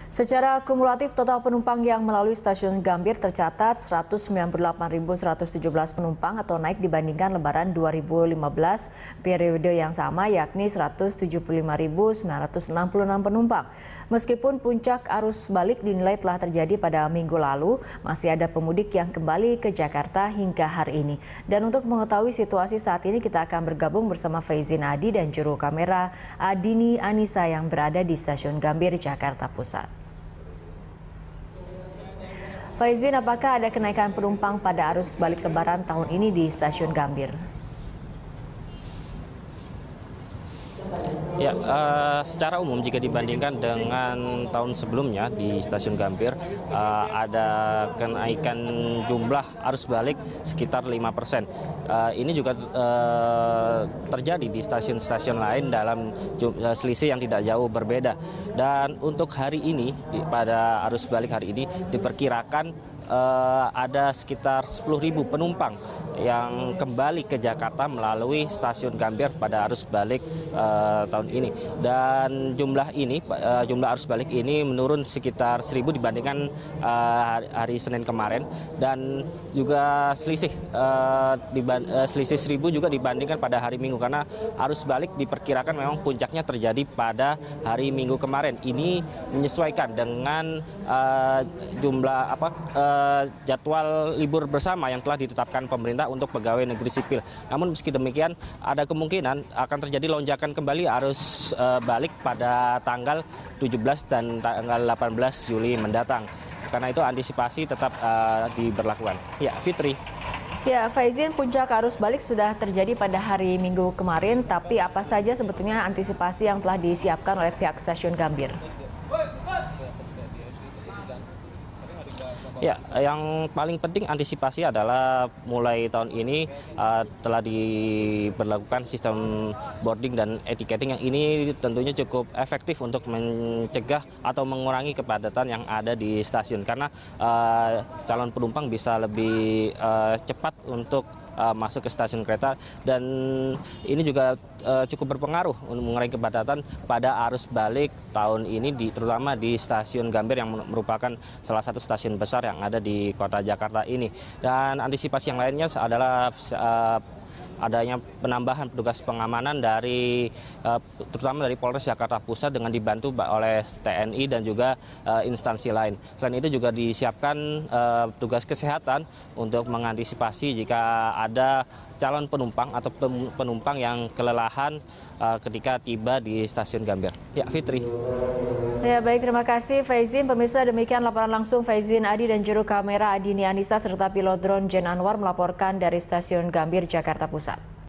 Secara kumulatif, total penumpang yang melalui stasiun Gambir tercatat 198.117 penumpang atau naik dibandingkan Lebaran 2015 periode yang sama, yakni 175.966 penumpang. Meskipun puncak arus balik dinilai telah terjadi pada minggu lalu, masih ada pemudik yang kembali ke Jakarta hingga hari ini. Dan untuk mengetahui situasi saat ini, kita akan bergabung bersama Faizin Adi dan juru kamera Adini Anissa yang berada di stasiun Gambir, Jakarta Pusat. Faizin, apakah ada kenaikan penumpang pada arus balik Lebaran tahun ini di stasiun Gambir? Ya, secara umum jika dibandingkan dengan tahun sebelumnya di stasiun Gambir, ada kenaikan jumlah arus balik sekitar 5%. Ini juga terjadi di stasiun-stasiun lain dalam selisih yang tidak jauh berbeda. Dan untuk hari ini, pada arus balik hari ini diperkirakan ada sekitar 10.000 penumpang yang kembali ke Jakarta melalui stasiun Gambir pada arus balik tahun ini. Dan jumlah arus balik ini menurun sekitar 1.000 dibandingkan hari Senin kemarin, dan juga selisih 1.000 juga dibandingkan pada hari Minggu, karena arus balik diperkirakan memang puncaknya terjadi pada hari Minggu kemarin. Ini menyesuaikan dengan jadwal libur bersama yang telah ditetapkan pemerintah untuk pegawai negeri sipil. Namun meski demikian, ada kemungkinan akan terjadi lonjakan kembali arus balik pada tanggal 17 dan tanggal 18 Juli mendatang. Karena itu antisipasi tetap diberlakukan. Ya, Fitri. Ya, Faizin, puncak arus balik sudah terjadi pada hari Minggu kemarin, tapi apa saja sebetulnya antisipasi yang telah disiapkan oleh pihak stasiun Gambir? Ya, yang paling penting antisipasi adalah mulai tahun ini telah diberlakukan sistem boarding dan etiketing yang ini tentunya cukup efektif untuk mencegah atau mengurangi kepadatan yang ada di stasiun, karena calon penumpang bisa lebih cepat untuk masuk ke stasiun kereta, dan ini juga cukup berpengaruh untuk mengurangi kepadatan pada arus balik tahun ini, terutama di stasiun Gambir yang merupakan salah satu stasiun besar yang ada di kota Jakarta ini. Dan antisipasi yang lainnya adalah adanya penambahan petugas pengamanan terutama dari Polres Jakarta Pusat dengan dibantu oleh TNI dan juga instansi lain. Selain itu juga disiapkan petugas kesehatan untuk mengantisipasi jika ada calon penumpang atau penumpang yang kelelahan ketika tiba di stasiun Gambir. Ya, Fitri. Ya, baik, terima kasih Faizin. Pemirsa, demikian laporan langsung Faizin Adi dan juru kamera Adini Anissa serta pilot drone Jen Anwar melaporkan dari stasiun Gambir, Jakarta Pusat.